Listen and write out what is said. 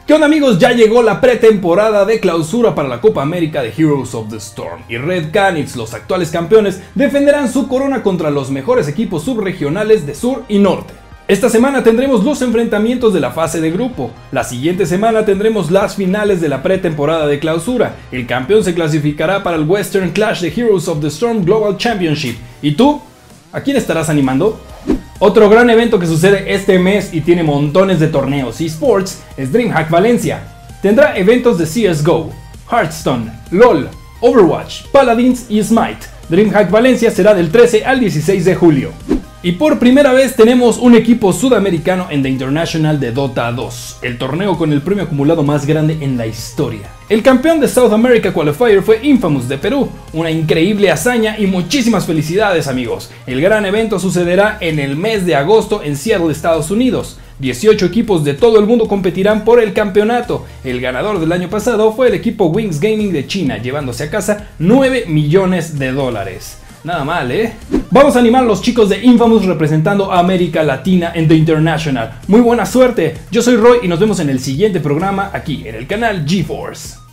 ¿Qué onda amigos? Ya llegó la pretemporada de clausura para la Copa América de Heroes of the Storm y Red Canids, los actuales campeones, defenderán su corona contra los mejores equipos subregionales de sur y norte. Esta semana tendremos los enfrentamientos de la fase de grupo, la siguiente semana tendremos las finales de la pretemporada de clausura, el campeón se clasificará para el Western Clash de Heroes of the Storm Global Championship. ¿Y tú? ¿A quién estarás animando? Otro gran evento que sucede este mes y tiene montones de torneos eSports es DreamHack Valencia. Tendrá eventos de CSGO, Hearthstone, LoL, Overwatch, Paladins y Smite. DreamHack Valencia será del 13 al 16 de julio. Y por primera vez tenemos un equipo sudamericano en The International de Dota 2, el torneo con el premio acumulado más grande en la historia. El campeón de South America Qualifier fue Infamous de Perú, una increíble hazaña y muchísimas felicidades amigos. El gran evento sucederá en el mes de agosto en Seattle, Estados Unidos. 18 equipos de todo el mundo competirán por el campeonato. El ganador del año pasado fue el equipo Wings Gaming de China, llevándose a casa $9 millones. Nada mal, ¿eh? Vamos a animar a los chicos de Infamous representando a América Latina en The International. Muy buena suerte, yo soy Roy y nos vemos en el siguiente programa aquí en el canal GeForce.